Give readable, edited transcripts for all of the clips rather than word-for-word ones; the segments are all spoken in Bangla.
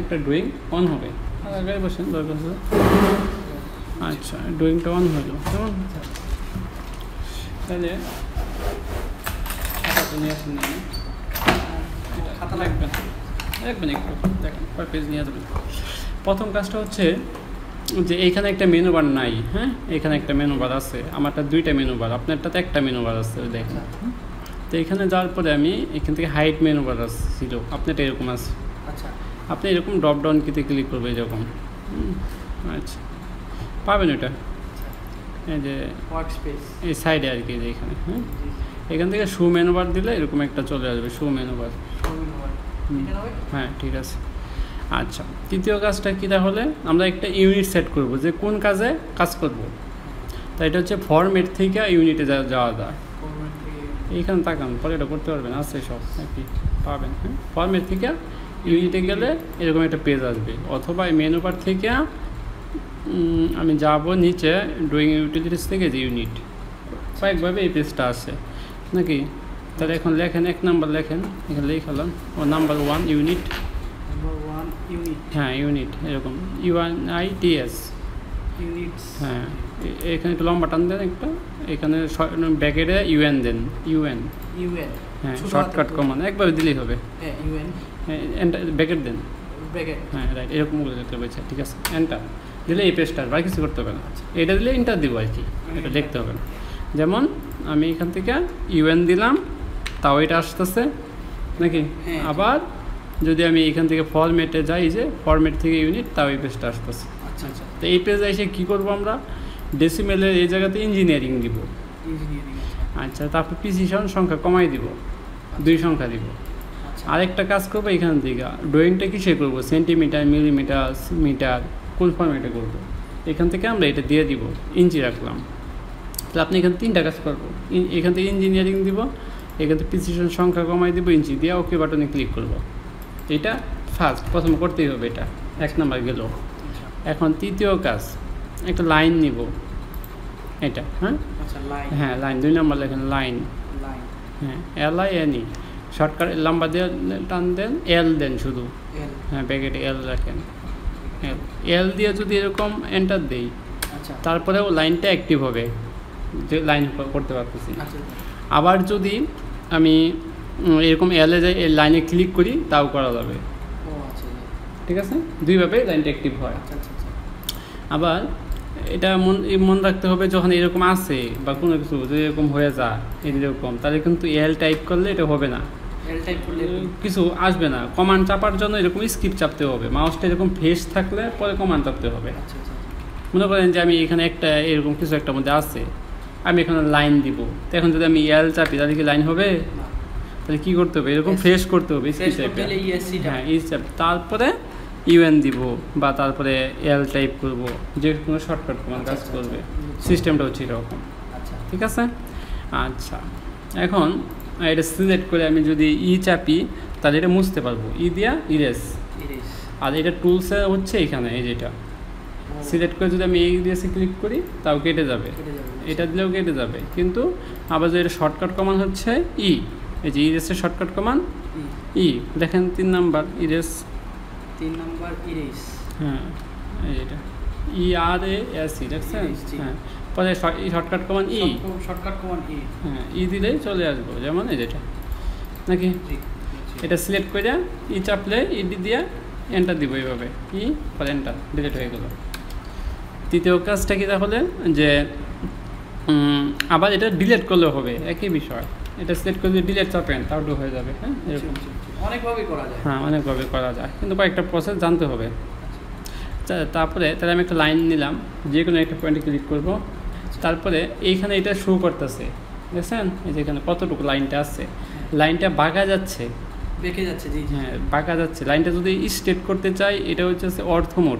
একটা ড্রয়িং অন হবে। আগে বসেন দরকার। আচ্ছা, ড্রয়িংটা অন হলো কেমন? তাহলে খাতাটা নিয়ে আসেন, খাতা লাগবে একটু দেখেন কয় পেজ নিয়ে যাবেন। প্রথম কাজটা হচ্ছে যে এইখানে একটা মেনু বার নাই। হ্যাঁ, এখানে একটা মেনু বার আছে, আমারটা দুইটা মেনু বার, আপনারটাতে একটা মেনু বার আছে দেখেন। তো এখানে যাওয়ার পরে আমি এখান থেকে হাইট মেনু বার ছিল, আপনারটা এরকম আছে। আচ্ছা, আপনি এরকম ড্রপ ডাউন কিতে ক্লিক করবে এরকম। আচ্ছা, পাবেন ওটা এই যে ওয়ার্ক স্পেস এই সাইডে আর কি, যে এখানে। হ্যাঁ, এখান থেকে শু মেনু বার দিলে এরকম একটা চলে আসবে, শু মেনু বার। হ্যাঁ, ঠিক আছে। আচ্ছা, তৃতীয় কাজটা কী, তাহলে আমরা একটা ইউনিট সেট করব যে কোন কাজে কাজ করব। তাই এটা হচ্ছে ফরম্যাট থেকে ইউনিটে যাওয়া যায়। এইখানে তাকান, পরে এটা করতে পারবেন, আছে সব নাকি পাবেন। হ্যাঁ, ফরম্যাট থেকে ইউনিটে গেলে এরকম একটা পেজ আসবে, অথবা মেনু বার থেকে আমি যাব নিচে ড্রয়িং ইউটিলিটিস থেকে যে ইউনিট, কয়েকভাবে এই পেজটা আছে নাকি। তাহলে এখন লেখেন, এক নাম্বার লেখেন, এখানে লিখালাম ও নাম্বার 1 ইউনিট। হ্যাঁ, ইউনিট এরকম UNITS ইউনিটস। হ্যাঁ, এখানে একটু লম্বা টান দেন একটা, এখানে ব্যাকেটে UN দেন, UN। হ্যাঁ, শর্টকাট কমান একভাবে দিলেই হবে। ব্যাকেট দেন, হ্যাঁ রাইট, এরকম দেখতে পাচ্ছি। ঠিক আছে, এন্টার দিলে এই পেজটা আর কিছু করতে হবে না। এটা দিলে এন্টার দিব আর কি, এটা লিখতে হবে না। যেমন আমি এখান থেকে UN দিলাম, তাও এটা আসতেছে নাকি। আবার যদি আমি এখান থেকে ফরম্যাটে যাই, যে ফরম্যাট থেকে ইউনিট, তাও এই পেজটা আসতেছে। আচ্ছা, তো এই পেজে এসে কী করবো আমরা, ডেসিমেলের এই জায়গাতে ইঞ্জিনিয়ারিং দিব। আচ্ছা, তারপর প্রিসিশন সংখ্যা কমাই দিব, 2 সংখ্যা দিব। আরেকটা কাজ করবো, এখান থেকে ড্রয়িংটা কিসে করবো, সেন্টিমিটার, মিলিমিটার, মিটার, কোন ফরম্যাটে করবো, এখান থেকে আমরা এটা দিয়ে দিব, ইঞ্চি রাখলাম। তাহলে আপনি এখানে 3টা কাজ করবো, এখান থেকে ইঞ্জিনিয়ারিং দিব, এখান থেকে প্রিসিশন সংখ্যা কমাই দিব, ইঞ্চি দিয়ে ওকে বাটনে ক্লিক করব। এটা প্রথম করতেই হবে, এটা 1 নাম্বার গেল। এখন তৃতীয় কাজ, একটা লাইন নিব এটা। হ্যাঁ, লাইন 2 নাম্বার লেখেন, লাইন। হ্যাঁ, LINE, শর্টকাট লম্বা দিয়ে টান দেন, L দেন শুধু। হ্যাঁ, ব্যাকেটে L রাখেন, L দিয়ে যদি এরকম এন্টার দেই, তারপরেও লাইনটা অ্যাক্টিভ হবে, যে লাইন করতে পারতেছি। আবার যদি আমি এরকম L-এ যাই, এই লাইনে ক্লিক করি, তাও করা যাবে। ঠিক আছে, দুইভাবে লাইনটা অ্যাক্টিভ হয়। আবার এটা মন রাখতে হবে, যখন এরকম আসে বা কোনো কিছু যদি এরকম হয়ে যায় এরকম, তাহলে কিন্তু L টাইপ করলে এটা হবে না, কিছু আসবে না। কমান্ড চাপার জন্য এরকম স্কিপ চাপতে হবে, মাউসটা এরকম ফেস থাকলে পরে কমান্ড চাপতে হবে। মনে করেন যে আমি এখানে একটা এরকম কিছু একটা মধ্যে আছে, আমি এখানে লাইন দিব, তো এখন যদি আমি L চাপি, তাহলে কি লাইন হবে? তাহলে কী করতে হবে, এরকম ফেস করতে হবে, হ্যাঁ, তারপরে UN দিব, বা তারপরে L টাইপ করব, যে কোনো শর্টকাট কমান্ড কাজ করবে। সিস্টেমটা হচ্ছে এরকম। ঠিক আছে। আচ্ছা, এখন এটা সিলেক্ট করে আমি যদি চাপি, তাহলে এটা মুছতে পারবো, দিয়া ইরেজ। আর এটা টুলসে হচ্ছে এখানে, এই যেটা সিলেক্ট করে যদি আমি এই দিয়েছে ক্লিক করি, তাও কেটে যাবে, এটা দিলেও কেটে যাবে। কিন্তু আবার যে এটা শর্টকাট কমান্ড হচ্ছে এই যে ইরেজের শর্টকাট কমান্ড দেখেন 3 নাম্বার ইরেজ, 3 নাম্বার ইরেজ। হ্যাঁ, এটা ERASE দেখছেন। হ্যাঁ, পরে শর্টকাট কমান্ড হ্যাঁ, দিলেই চলে আসবো, যেমন এই যেটা নাকি। এটা সিলেক্ট করে চাপলে দিয়ে এন্টার দিব, এইভাবে পরে এন্টার, ডিলিট হয়ে গেল। তৃতীয় কাজটা কি, তাহলে যে আবার এটা ডিলিট করলেও হবে, একই বিষয়। এটা সিলেক্ট করে ডিলিট চাপেন, তাও হয়ে যাবে। হ্যাঁ, এরকম অনেকভাবে করা যায়। হ্যাঁ, অনেকভাবে করা যায়, কিন্তু কয়েকটা প্রসেস জানতে হবে। তারপরে তাহলে আমি একটা লাইন নিলাম, যে কোনো একটা পয়েন্টে ক্লিক করব। তারপরে এইখানে এটা শো করতেছে, দেখছেন এই যে এখানে কতটুকু লাইনটা আছে, লাইনটা বাঁকা যাচ্ছে, বেঁকে যাচ্ছে। হ্যাঁ, বাঁকা যাচ্ছে। লাইনটা যদি স্ট্রেট করতে চাই, এটা হচ্ছে অর্থমোড।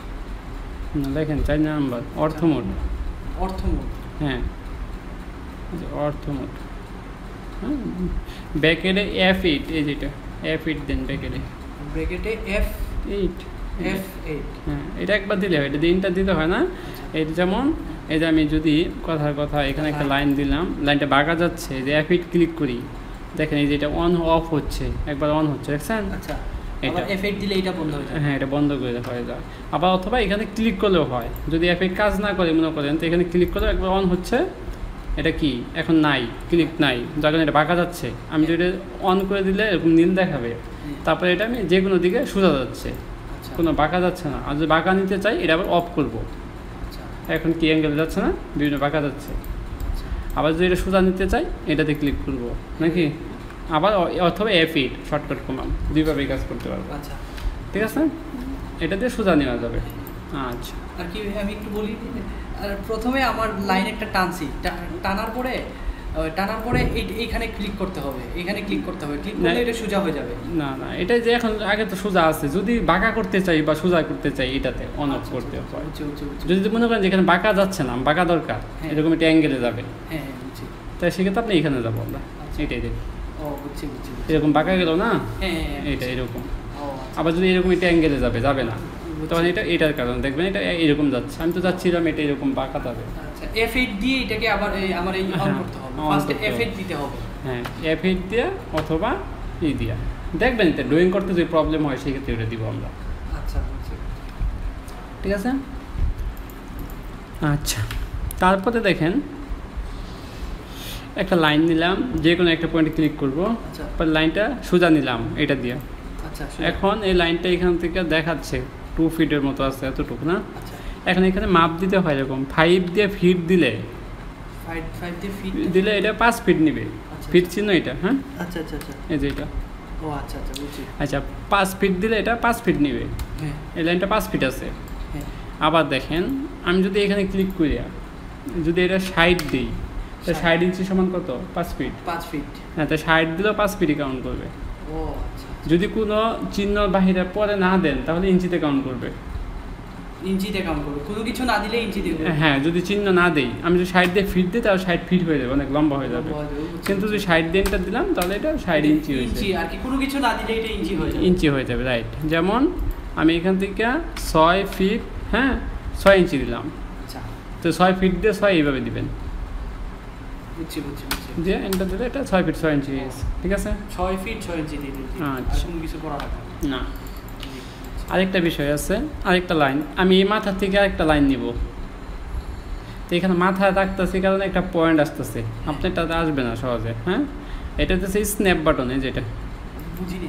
দেখেন 4 নাম্বার অর্থমোড। হ্যাঁ, অর্থমোড। হ্যাঁ, ব্যাকেটে F8, এই যেটা F8 দেন, ব্যাকেটে F8। হ্যাঁ, এটা একবার দিলে হয়, এটা দিনটা দিতে হয় না। এটা যেমন এই যে আমি যদি কথার কথা এখানে একটা লাইন দিলাম, লাইনটা বাঁকা যাচ্ছে, যে F8 ক্লিক করি, দেখেন এই যে এটা অন অফ হচ্ছে, একবার অন হচ্ছে, দেখছেন। আবার F8 দিলে এটা বন্ধ হয়ে যায়। হ্যাঁ, এটা বন্ধ করে হয়ে যায়। আবার অথবা এখানে ক্লিক করলেও হয়, যদি F8 কাজ না করে মনে করেন, তো এখানে ক্লিক করলেও একবার অন হচ্ছে, এটা কি এখন নাই, ক্লিক নাই, যার কারণে এটা বাঁকা যাচ্ছে। আমি যদি এটা অন করে দিলে এরকম নীল দেখাবে, তারপরে এটা আমি যে কোনো দিকে সোজা যাচ্ছে, কোনো বাঁকা যাচ্ছে না। আর যদি বাঁকা নিতে চাই এটা আবার অফ করবো, এখন কি অ্যাঙ্গেলে যাচ্ছে না, বিভিন্ন বাঁকা যাচ্ছে। আবার যদি এটা সোজা নিতে চাই এটাতে ক্লিক করবো নাকি, আবার অথবা F8 শর্টকাট কমান্ড, দুইভাবেই কাজ করতে পারবো। আচ্ছা, ঠিক আছে, এটা দিয়ে সোজা নেওয়া যাবে। আচ্ছা, আর কি আমি একটু বলি, আর প্রথমে আমার লাইন একটা টানছি, টানার পরে এইখানে ক্লিক করতে হবে, এখানে ক্লিক করতে হবে, ক্লিক করলে এটা সোজা হয়ে যাবে। না না, এটা যে এখন আগে তো সোজা আছে, যদি বাঁকা করতে চাই বা সোজা করতে চাই এটাতে অন অফ করতে হয়। যদি মনে করেন যেখানে বাঁকা যাচ্ছে না, বাঁকা দরকার, এরকম একটা অ্যাঙ্গেলে যাবে, হ্যাঁ বুঝছি, তাই সেক্ষেত্রে আপনি এখানে যাবো আমরা, এটাই দেখুন। ও বুঝছি, এরকম বাঁকা গেল না, হ্যাঁ এটা এরকম। ও আবার যদি এরকম একটা অ্যাঙ্গেলে যাবে না, তখন এটার কারণ দেখবেন এটা এরকম যাচ্ছে, আমি তো যাচ্ছিলাম এটা এরকম বাঁকা যাবে। আচ্ছা, F8 দিয়ে এটাকে আবার আমার এই অন করতে হবে, ফার্স্টে F8 দিতে হবে। হ্যাঁ, F8 দিয়ে অথবা দিয়া দেখবেন, এটা ড্রয়িং করতে যদি প্রবলেম হয় সেই ক্ষেত্রে এটা দিব আমরা। আচ্ছা বুঝছি, ঠিক আছে। আচ্ছা, তারপরে দেখেন একটা লাইন নিলাম, যে কোনো একটা পয়েন্টে ক্লিক করবো, তারপর লাইনটা সোজা নিলাম এটা দিয়ে। আচ্ছা, এখন এই লাইনটা এখান থেকে দেখাচ্ছে 2 ফিটের মতো আছে, এতটুকু না। আচ্ছা, এখন এখানে মাপ দিতে হয় এরকম 5 দিয়ে ফিট দিলে, 5 দিয়ে ফিট দিলে এটা 5 ফিট নিবে, ফিট চিহ্ন এটা। হ্যাঁ, আচ্ছা আচ্ছা আচ্ছা, এই যে এটা। ও আচ্ছা আচ্ছা বুঝছি। আচ্ছা, 5 ফিট দিলে এটা 5 ফিট নিবে, হ্যাঁ, এই লাইনটা 5 ফিট আছে। হ্যাঁ, আবার দেখেন আমি যদি এখানে ক্লিক করি, যদি এটা 60 দিই, তো 60 ইঞ্চি সমান কত, 5 ফিট। 5 ফিট, হ্যাঁ, তো 60 দিলেও 5 ফিটই কাউন্ট করবে। ও আচ্ছা, যদি কোনো চিহ্ন বাহিরে পরে না দেন তাহলে ইঞ্চিতে কাউন্ট করবে, ইঞ্চিতে কাউন্ট করবে, কোনো কিছু না দিলে ইঞ্চি দেবে। হ্যাঁ, যদি চিহ্ন না দেই, আমি যদি 60 দিয়ে ফিট দিই তাহলে 60 ফিট হয়ে যাবে, অনেক লম্বা হয়ে যাবে। কিন্তু যদি 60 দিয়ে এটা দিলাম তাহলে এটা 60 ইঞ্চি হয়ে যাবে, আর কি কোনো কিছু না দিলে এটা ইঞ্চি হয়ে যাবে, ইঞ্চি হয়ে যাবে, রাইট। যেমন আমি এখান থেকে 6 ফিট, হ্যাঁ 6 ইঞ্চি দিলাম, আচ্ছা, তো 6 ফিট দিয়ে 6 এইভাবে দিবেন, বুঝছি, দিয়ে এন্টার দিলে এটা 6 ফিট 6 ইঞ্চি হয়ে গেছে। ঠিক আছে, 6 ফিট 6 ইঞ্চি দিয়ে দিচ্ছি, আর আচ্ছা। কোনো কিছু করা লাগবে না, আরেকটা বিষয় আছে, আরেকটা লাইন আমি এই মাথা থেকে আরেকটা লাইন নিব, তো এখানে মাথায় রাখতেছি কারণে একটা পয়েন্ট আসতেছে, আপনার তাতে আসবে না সহজে। হ্যাঁ, এটা হচ্ছে স্ন্যাপ বাটন, এই যেটা বুঝিনি।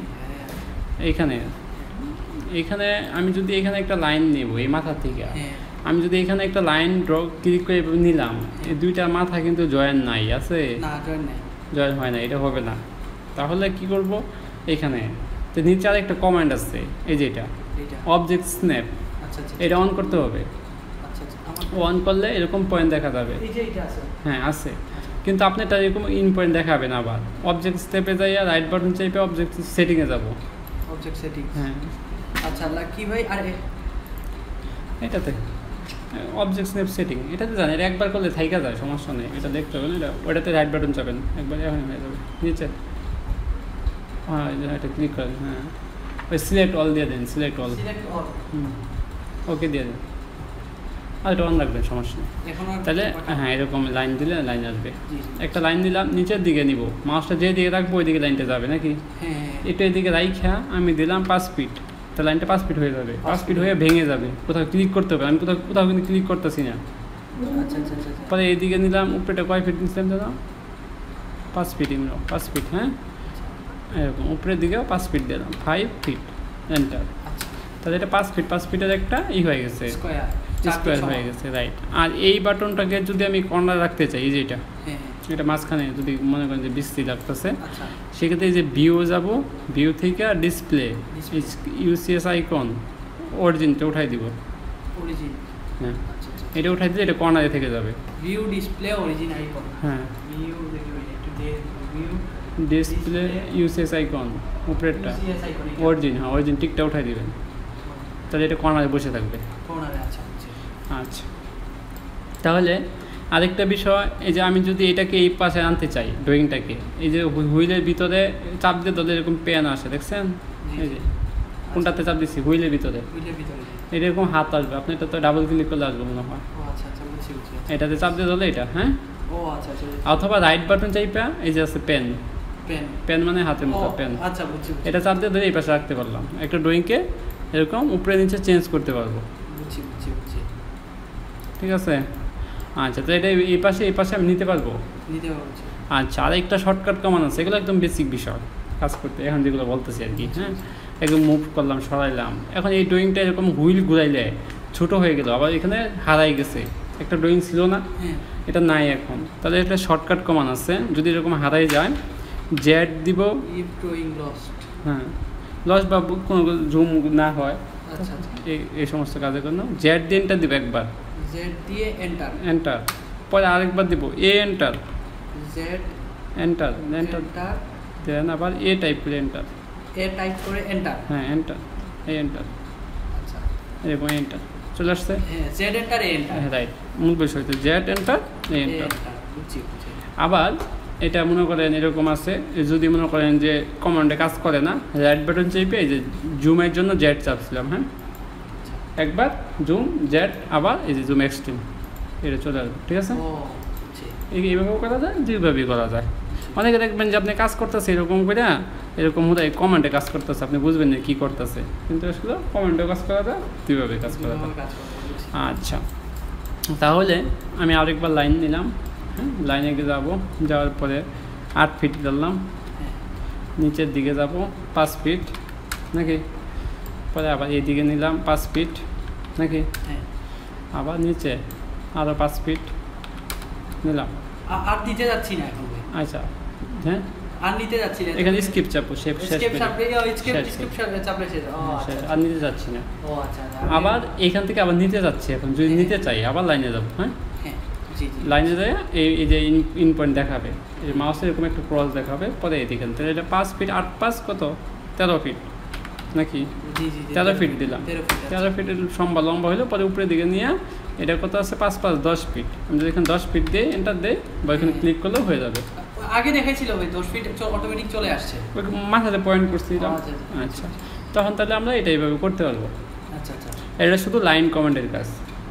এইখানে আমি যদি এখানে একটা লাইন নেব এই মাথা থেকে, হ্যাঁ, আমি যদি এখানে একটা লাইন ড্র ক্লিক করে নিলাম, এই দুইটা মাথা কিন্তু জয়েন নাই আছে, না জয়েন নাই, জয়েন হয় না, এটা হবে না। তাহলে কি করব, এখানে তো নিচে আরেকটা কমান্ড আছে, এই যে এটা এটা অবজেক্ট স্ন্যাপ, আচ্ছা আচ্ছা, এটা অন করতে হবে। আচ্ছা আচ্ছা, অন করলে এরকম পয়েন্ট দেখা যাবে, এই যে এটা আছে, হ্যাঁ আছে, কিন্তু আপনি এটা এরকম ইন পয়েন্ট দেখাবেন। আবার অবজেক্ট স্টেপে যাইয়া রাইট বাটন চেপে অবজেক্ট সেটিংয়ে যাব, অবজেক্ট সেটিং, হ্যাঁ আচ্ছা লাকি ভাই। আর এটাতে অবজেক্ট স্ন্যাপ সেটিং, এটাতে জানেন, এটা একবার করলে থাইকা যায়, সমস্যা নেই, এটা দেখতে হবে না। এটা ওটাতে রাইট বাটন চাপেন একবার, এখন হয়ে যাবে নিচে, হ্যাঁ এটা ক্লিক করেন, হ্যাঁ ওই সিলেক্ট অল দিয়ে দেন, সিলেক্ট অল, ওকে দিয়ে দেন, আর এটা অন রাখবেন, সমস্যা নেই। তাহলে হ্যাঁ এরকম লাইন দিলে লাইন আসবে। একটা লাইন দিলাম, নিচের দিকে নিব, মাউসটা যে দিকে রাখবো ওই দিকে লাইনটা যাবে নাকি, এটা এদিকে রাইখা আমি দিলাম 5 ফিট, তো লাইনটা 5 ফিট হয়ে যাবে, 5 ফিট হয়ে ভেঙে যাবে, কোথাও ক্লিক করতে হবে, আমি কোথাও কিন্তু ক্লিক করতেছি না। পরে এইদিকে নিলাম, উপরেটা কয় ফিট নিচ্ছিলাম দাদা, 5 ফিট, 5 ফিট, হ্যাঁ এরকম উপরের দিকেও 5 ফিট দিলাম, 5 ফিট এন্টার, তাহলে এটা 5 ফিট, 5 ফিটের একটা হয়ে গেছে, স্কোয়ার হয়ে গেছে, রাইট। আর এই বাটনটাকে যদি আমি কর্নার রাখতে চাই, এই যে এটা মাঝখানে যদি মনে করেন যে বিশ্রী লাগতেছে, সেক্ষেত্রে এই যে ভিউ যাব, ভিউ থেকে ডিসপ্লে ইউসিএস আইকন অরিজিনটা উঠাই দিব, হ্যাঁ এটা উঠাই দিলে এটা কর্নারে থেকে যাবে, ভিউ ডিসপ্লে অরিজিন আইকন, হ্যাঁ view view display UCS icon উপরেরটা অরিজিন, হ্যাঁ অরিজিন টিকটা উঠাই দিবেন, তাহলে এটা কর্নারে বসে থাকবে, কর্নারে। আচ্ছা, তাহলে আরেকটা বিষয়, এই যে আমি যদি এটাকে এই পাশে আনতে চাই, ড্রয়িংটাকে, এই যে হুইলের ভিতরে চাপ দিয়ে তাদের এরকম পেন আসে, দেখছেন এই যে কোনটাতে চাপ দিচ্ছি, হুইলের ভিতরে এরকম হাত আসবে, আপনি এটা তো ডাবল ক্লিক করলে আসবে মনে হয়, এটাতে চাপ দিয়ে ধরলে এটা, হ্যাঁ অথবা রাইট বাটন চাইপা এই যে আছে পেন, পেন মানে হাতের মতো পেন। আচ্ছা বুঝছি। এটা চাপ দিয়ে ধরে এই পাশে রাখতে পারলাম, একটা ড্রয়িংকে এরকম উপরে নিচে চেঞ্জ করতে পারবো। বুঝছি বুঝছি বুঝছি। ঠিক আছে, আচ্ছা তো এটা এই পাশে আমি নিতে পারবো। আচ্ছা, আর একটা শর্টকাট কমান আছে, এগুলো একদম বেসিক বিষয় কাজ করতে, এখন যেগুলো বলতেছি আর কি। হ্যাঁ, একদম মুভ করলাম, সরাইলাম। এখন এই ড্রয়িংটা এরকম হুইল ঘুরাইলে ছোট হয়ে গেল, আবার এখানে হারাই গেছে, একটা ড্রয়িং ছিল না, এটা নাই এখন। তাহলে এটা শর্টকাট কমান আছে, যদি এরকম হারাই যায় জেড দিব, হ্যাঁ লস বা কোনো জুম না হয় এই সমস্ত কাজের জন্য জেড দিয়ে এন্টার দিব একবার, জেড দিয়ে এন্টার, পরে আরেকবার দিব এ এন্টার, জেড এন্টার দেন আবার এ টাইপ করে এন্টার, হ্যাঁ এন্টার, এ এন্টার, আচ্ছা এরকম এন্টার চলে আসছে। হ্যাঁ Z enter A enter, right, মূল বিষয় তো জেড এন্টার এ এন্টার। আবার এটা মনে করেন এরকম আছে, যদি মনে করেন যে কমান্ডে কাজ করে না, রাইট বাটন চেপে এই যে জুমের জন্য জেড চাপছিলাম, হ্যাঁ একবার জুম জেড, আবার এই যে জুম এক্সট্রিম, এটা চলে আসবে। ঠিক আছে, এইভাবেও করা যায়, দুইভাবেই করা যায়। অনেকে দেখবেন যে আপনি কাজ করতেছে এরকম করে, এরকম হতে কমান্ডে কাজ করতেছে, আপনি বুঝবেন না কী করতেছে, কিন্তু আসলে কমান্ডেও কাজ করা যায়, দুইভাবে কাজ করা যায়। আচ্ছা, তাহলে আমি আরেকবার লাইন নিলাম, হ্যাঁ লাইনে যাবো, যাওয়ার পরে 8 ফিট ধরলাম, নিচের দিকে যাব 5 ফিট নাকি, পরে আবার এইদিকে নিলাম 5 ফিট নাকি, আবার নিচে আরও 5 ফিট নিলাম, আর নিতে যাচ্ছি না এখন। আচ্ছা, হ্যাঁ আর নিতে যাচ্ছি না, এখানে স্কিপ চাপো, শেষ আর নিতে যাচ্ছি না। আবার এইখান থেকে আবার নিতে যাচ্ছি, এখন যদি নিতে চাই আবার লাইনে যাবো, হ্যাঁ লাইনে যায় এই যে ইন পয়েন্ট দেখাবে, এই মাউসে এরকম একটা ক্রস দেখাবে, পরে এইদিকে তাহলে এটা 5 ফিট 8 5 কত 13 ফিট নাকি, 13 ফিট দিলাম, 13 ফিটের লম্বা হলো, পরে উপরের দিকে নিয়ে এটা কত আছে 5 5 10 ফিট, আমি যদি এখানে 10 ফিট দিয়ে এন্টার দেই বা এখানে ক্লিক করলেও হয়ে যাবে। আগে দেখাইছিল ভাই 10 ফিট অটোমেটিক চলে আসছে, মাথাতে পয়েন্ট করছিলাম। আচ্ছা, তখন তাহলে আমরা এটা এইভাবে করতে পারবো। আচ্ছা আচ্ছা, এটা শুধু লাইন কমান্ডের কাজ।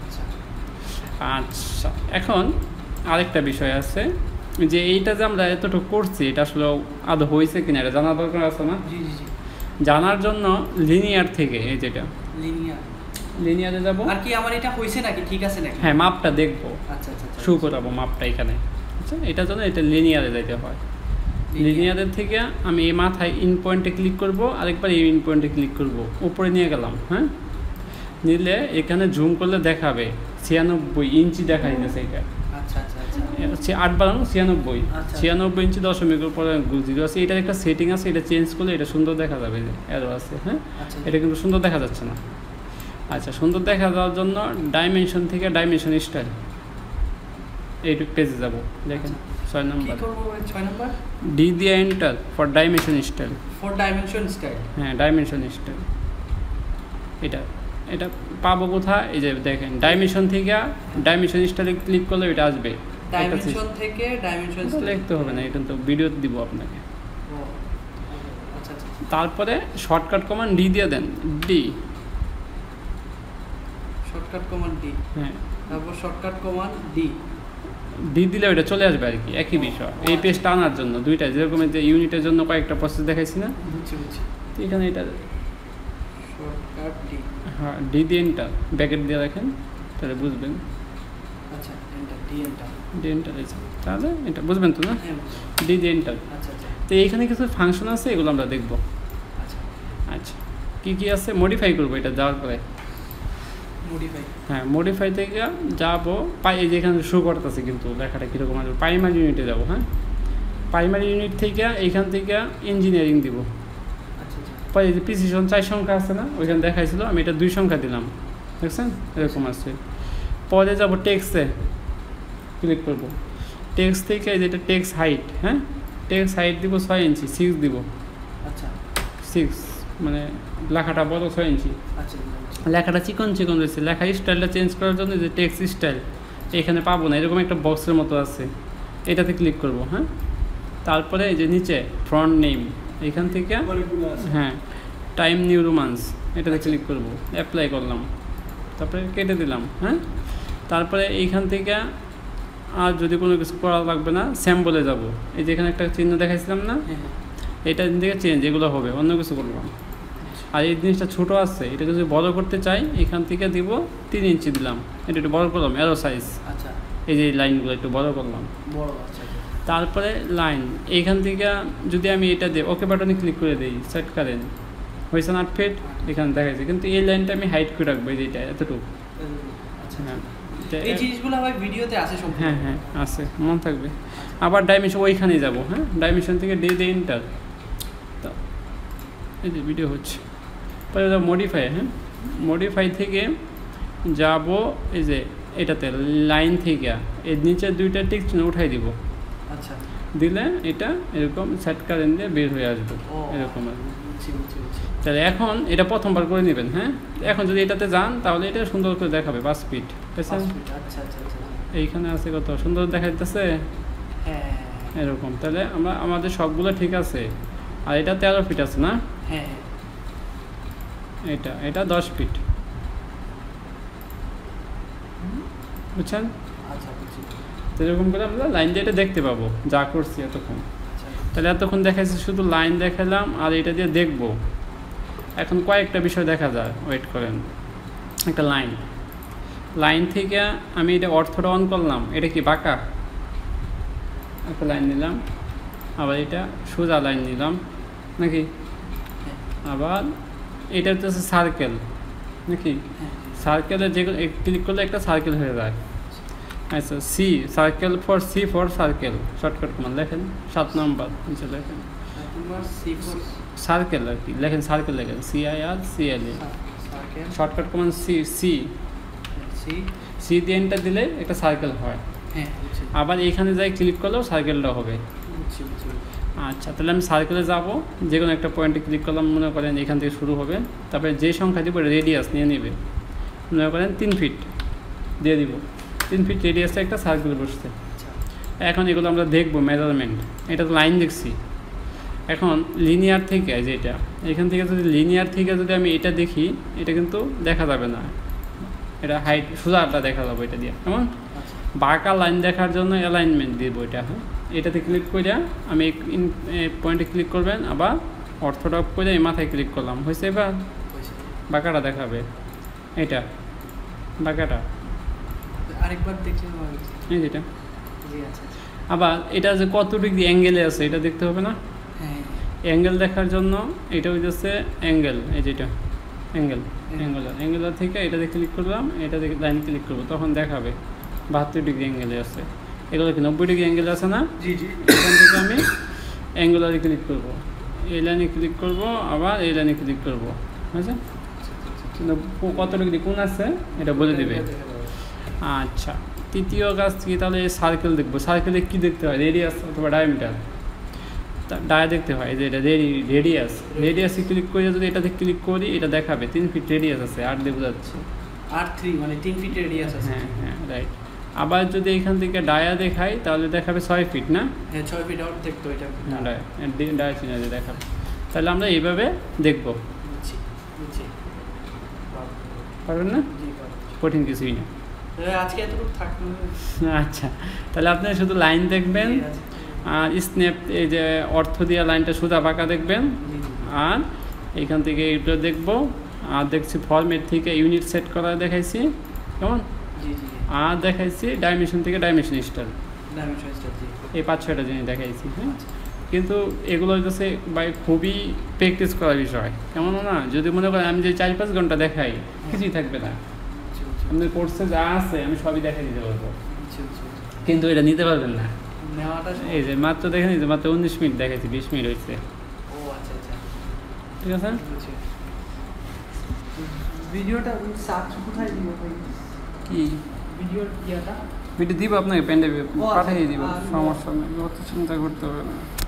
আচ্ছা, এখন আরেকটা বিষয় আছে যে এইটা যে আমরা এতটুকু করছি, এটা আসলে আদৌ হয়েছে কিনা এটা জানার দরকার আছে না। জানার জন্য লিনিয়ার থেকে এই যেটা লিনিয়ারে যাব, আর কি আমার এটা হইছে নাকি ঠিক আছে নাকি, হ্যাঁ মাপটা দেখবো, আচ্ছা আচ্ছা শো করাবো মাপটা এখানে। আচ্ছা, এটার জন্য এটা লিনিয়ারে যাইতে হয়। লিনিয়ারের থেকে আমি এই মাথায় ইন পয়েন্টে ক্লিক করব, আরেকবার এই ইন পয়েন্টে ক্লিক করব, উপরে নিয়ে গেলাম, হ্যাঁ নিলে এখানে জুম করলে দেখাবে 96 ইঞ্চি দেখা যাচ্ছে। এটা আচ্ছা আচ্ছা আচ্ছা, হচ্ছে 8 বাড়ানো 96, 96 ইঞ্চি দশমিকের উপরে জিরো আছে। এটার একটা সেটিং আছে, এটা চেঞ্জ করলে এটা সুন্দর দেখা যাবে, যে অ্যারো আছে, হ্যাঁ এটা কিন্তু সুন্দর দেখা যাচ্ছে না। আচ্ছা, সুন্দর দেখা যাওয়ার জন্য ডাইমেনশন থেকে ডাইমেনশন স্টাইল এইটুকু পেজে যাব, দেখেন 6 নম্বর ডি দিয়ে এন্টার ফর ডাইমেনশন স্টাইল, হ্যাঁ ডাইমেনশন স্টাইল। এটা পাবো কোথায়, এই যে দেখেন ডাইমেনশন থেকে ডাইমেনশন স্টাইলে ক্লিক করলে এটা আসবে। ডাইমেনশন থেকে ডাইমেনশন স্টাইল লিখতে হবে না, এটা তো ভিডিও দিব আপনাকে। আচ্ছা আচ্ছা, তারপরে শর্টকাট কমান্ড ডি দিয়ে দেন, ডি শর্টকাট কমান্ড ডি, হ্যাঁ তারপর শর্টকাট কমান্ড ডি, ডি দিলে ওইটা চলে আসবে আর কি, একই বিষয়। এই পেজ টানার জন্য দুইটা, যেরকম যে ইউনিটের জন্য কয়েকটা প্রসেস দেখাইছি না, বুঝছি এখানে এটা শর্টকাট ডি, হ্যাঁ ডি দিয়ে এন্টার ব্যাকেট দিয়ে রাখেন, তাহলে বুঝবেন। আচ্ছা, এন্টার ডি এন্টার আছে, তাহলে এটা বুঝবেন তো না, ডি দিয়ে এন্টার। আচ্ছা আচ্ছা, তো এইখানে কিছু ফাংশন আছে, এগুলো আমরা দেখব। আচ্ছা আচ্ছা, কী আছে মডিফাই করবো এটা যাওয়ার পরে, হ্যাঁ মডিফাই থেকে যাবো এই যে এখানে শো করতেছে কিন্তু লেখাটা কীরকম আসবে, প্রাইমারি ইউনিটে যাবো, হ্যাঁ প্রাইমারি ইউনিট থেকে এইখান থেকে ইঞ্জিনিয়ারিং দিব। পরে এই যে প্রিসিশন 4 সংখ্যা আছে না, ওইখানে দেখাইছিল, আমি এটা 2 সংখ্যা দিলাম, দেখছেন এরকম আছে। পরে যাব টেক্সটে ক্লিক করব, টেক্সট থেকে এই যেটা টেক্সট হাইট, হ্যাঁ টেক্সট হাইট দিব 6 ইঞ্চি, 6 দিব। আচ্ছা 6 মানে লেখাটা বড় 6 ইঞ্চি। আচ্ছা, লেখাটা চিকন রয়েছে, লেখার স্টাইলটা চেঞ্জ করার জন্য যে টেক্সট স্টাইল এখানে পাবো না, এরকম একটা বক্সের মতো আছে, এটাতে ক্লিক করব, হ্যাঁ তারপরে এই যে নিচে ফ্রন্ট নেম এখান থেকে, হ্যাঁ টাইম নিউ রোমান্স এটাতে ক্লিক করব, অ্যাপ্লাই করলাম, তারপরে কেটে দিলাম, হ্যাঁ তারপরে এইখান থেকে আর যদি কোনো কিছু করা লাগবে না, স্যাম্পলে যাব। এই যে এখানে একটা চিহ্ন দেখাইছিলাম না, এটা থেকে চেঞ্জ, এগুলো হবে, অন্য কিছু করবো না। আর এই জিনিসটা ছোটো আছে, এটাকে যদি বড় করতে চাই এখান থেকে দিব 3 ইঞ্চি দিলাম, এটা একটু বড় করলাম, অ্যারো সাইজ। আচ্ছা, এই যে লাইনগুলো একটু বড় করলাম, বড়। আচ্ছা, তারপরে লাইন এইখান থেকে যদি আমি এটা দিই, ওকে বাটনে ক্লিক করে দিই, সেট করেন, হয়েছে না 8 ফিট, এখানে দেখাচ্ছে। কিন্তু এই লাইনটা আমি হাইড করে রাখবো, এই যে এটা এতটুকু। আচ্ছা, হ্যাঁ, এই জিনিসগুলো ভাই ভিডিওতে আছে সব। হ্যাঁ হ্যাঁ আছে, মনে থাকবে। আবার ডাইমেনশন ওইখানেই যাব, হ্যাঁ, ডাইমেনশন থেকে দিয়ে ইন্টার, তো এই যে ভিডিও হচ্ছে। পরে মডিফাই, হ্যাঁ, মডিফাই থেকে যাব এই যে এটাতে লাইন থেকে এর নিচে 2টা টিক চিহ্ন উঠাই দিব। আচ্ছা, দিলে এটা এরকম সেট কারেন্ট দিয়ে বের হয়ে আসবে, এরকম আসবে। তাহলে এখন এটা প্রথমবার করে নেবেন, হ্যাঁ। এখন যদি এটাতে যান তাহলে এটা সুন্দর করে দেখাবে 5 ফিট, বুঝছেন? এইখানে আছে কত সুন্দর দেখা যাচ্ছে, এরকম। তাহলে আমরা আমাদের সবগুলো ঠিক আছে। আর এটা 13 ফিট আছে না, হ্যাঁ, এটা 10 ফিট, বুঝছেন? তো এরকম করে আমরা লাইন দিয়ে এটা দেখতে পাবো যা করছি এতক্ষণ। তাহলে এতক্ষণ দেখাইছি শুধু লাইন দেখালাম, আর এটা দিয়ে দেখবো। এখন কয়েকটা বিষয় দেখা যায়, ওয়েট করেন। একটা লাইন থেকে আমি এটা অর্থটা অন করলাম, এটা কি বাঁকা, একটা লাইন নিলাম। আবার এটা সোজা লাইন নিলাম নাকি, আবার এটা হচ্ছে সার্কেল নাকি, সার্কেলে যেগুলো ক্লিক করলে একটা সার্কেল হয়ে যায়। আচ্ছা, C circle for circle, shortcut command লেখেন 7 নম্বর নিচে লেখেন সার্কেল, আর কি লেখেন সার্কেল, লেখেন CIRCLE, শর্টকাট কমান সি দিয়ে এন্টার দিলে একটা সার্কেল হয়। আবার এখানে যাই ক্লিক করলেও সার্কেলটা হবে। আচ্ছা, তাহলে আমি সার্কেলে যাব, যে কোনো একটা পয়েন্টে ক্লিক করলাম, মনে করেন এখান থেকে শুরু হবে। তারপরে যে সংখ্যা দিব রেডিয়াস নিয়ে নেবে, মনে করেন 3 ফিট দিয়ে দিব, 3 ফিট রেডিয়াসে একটা সার্কেল বসছে। এখন এগুলো আমরা দেখবো মেজারমেন্ট, এটা তো লাইন দেখছি। এখন লিনিয়ার থেকে যেটা এখান থেকে যদি লিনিয়ার থেকে যদি আমি এটা দেখি, এটা কিন্তু দেখা যাবে না, এটা হাইট সোজাটা দেখা যাবে এটা দিয়ে। কেমন বাঁকা লাইন দেখার জন্য অ্যালাইনমেন্ট দিব এটা, হ্যাঁ। এটাতে ক্লিক করে আমি পয়েন্টে ক্লিক করবেন, আবার অর্থটা করে মাথায় ক্লিক করলাম, হয়েছে। এবার বাঁকাটা দেখাবে, এটা বাঁকাটা আরেকবার দেখলে এই যেটা। আবার এটা যে কত ডিগ্রি অ্যাঙ্গেলে আছে এটা দেখতে হবে না, অ্যাঙ্গেল দেখার জন্য এটা হইতেছে অ্যাঙ্গেল, এই যেটা অ্যাঙ্গেলার থেকে এটাতে ক্লিক করলাম, এটা থেকে লাইন ক্লিক করবো, তখন দেখাবে 72 ডিগ্রি অ্যাঙ্গেলে আছে। এগুলো কি 90 ডিগ্রি অ্যাঙ্গেল আছে না, এখান থেকে আমি অ্যাঙ্গুলারে ক্লিক করবো, এই লাইনে ক্লিক করবো, আবার এই লাইনে ক্লিক করবো, বুঝছে? কত ডিগ্রি কোন আছে এটা বলে দিবে। আচ্ছা, তৃতীয় কাজ কি, তাহলে সার্কেল দেখবো। সার্কেলে কী দেখতে হয়, রেডিয়াস অথবা ডায়ামিটার, ডায়া দেখতে হয়। যে এটা রেডিয়াসে ক্লিক করে যদি এটাতে ক্লিক করি, এটা দেখাবে 3 ফিট রেডিয়াস আছে, 8 দিয়ে বোঝাচ্ছে, 3 মানে 3 ফিট রেডিয়াস আছে। হ্যাঁ রাইট। আবার যদি এখান থেকে ডায়া দেখাই তাহলে দেখাবে 6 ফিট না, হ্যাঁ 6 ফিট আউট দেখতো এটা, ডায়া চিহ্ন দেখাবে। তাহলে আমরা এইভাবে দেখবো, পারবেন না, কঠিন কিছুই না। আজকে এতটুকু থাকবে। আচ্ছা, তাহলে আপনি শুধু লাইন দেখবেন, আর স্ন্যাপ এই যে অর্থ দিয়া লাইনটা সোজা বাঁকা দেখবেন, আর এইখান থেকে এইটা দেখবো। আর দেখছি ফরম্যাট থেকে ইউনিট সেট করা দেখাইছি, কেমন, আর দেখাইছি ডাইমেনশন থেকে ডাইমেনশন স্টাইল, এই 5-6টা জিনিস দেখাইছি, হ্যাঁ। কিন্তু এগুলো হচ্ছে ভাই খুবই প্র্যাকটিস করার বিষয়, কেমন না। যদি মনে করেন আমি যে 4-5 ঘন্টা দেখাই, কিছুই থাকবে না। আপনার কোর্সে যা আছে আমি সবই দেখাই দিতে পারবো, কিন্তু এটা নিতে পারবেন না। এই যে মাত্র দেখেন, এই যে মাত্র 19 মিনিট দেখাইছি, 20 মিনিট হয়েছে। ঠিক আছে, ভিডিওটা সার্চ কোথায় দিব ভাই, কি ভিডিওর ইয়াটা ভিডিও দিব আপনাকে পেন ড্রাইভে পাঠিয়ে দিব, সমস্যা নেই, অত চিন্তা করতে হবে না।